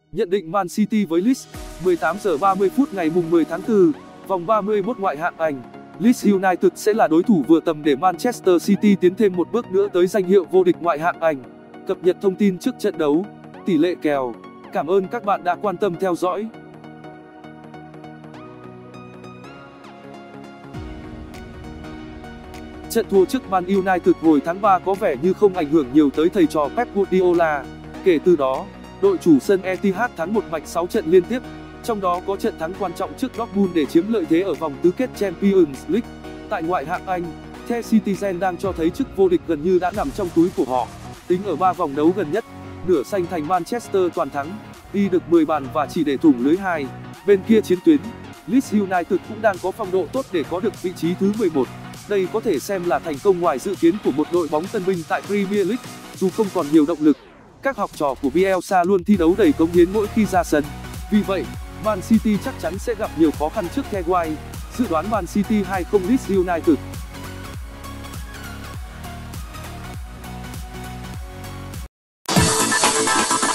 Nhận định Man City với Leeds. 18 giờ 30 phút ngày mùng 10 tháng 4, vòng 31 ngoại hạng Anh. Leeds United sẽ là đối thủ vừa tầm để Manchester City tiến thêm một bước nữa tới danh hiệu vô địch ngoại hạng Anh. Cập nhật thông tin trước trận đấu, tỷ lệ kèo. Cảm ơn các bạn đã quan tâm theo dõi. Trận thua trước Man United hồi tháng 3 có vẻ như không ảnh hưởng nhiều tới thầy trò Pep Guardiola. Kể từ đó, đội chủ sân Etihad thắng một mạch 6 trận liên tiếp, trong đó có trận thắng quan trọng trước Dortmund để chiếm lợi thế ở vòng tứ kết Champions League. Tại ngoại hạng Anh, The Citizen đang cho thấy chức vô địch gần như đã nằm trong túi của họ. Tính ở 3 vòng đấu gần nhất, nửa xanh thành Manchester toàn thắng, ghi được 10 bàn và chỉ để thủng lưới 2. Bên kia chiến tuyến, Leeds United cũng đang có phong độ tốt để có được vị trí thứ 11. Đây có thể xem là thành công ngoài dự kiến của một đội bóng tân binh tại Premier League. Dù không còn nhiều động lực, các học trò của Bielsa luôn thi đấu đầy cống hiến mỗi khi ra sân. Vì vậy, Man City chắc chắn sẽ gặp nhiều khó khăn trước The White. Dự đoán Man City 2-0 Leeds United.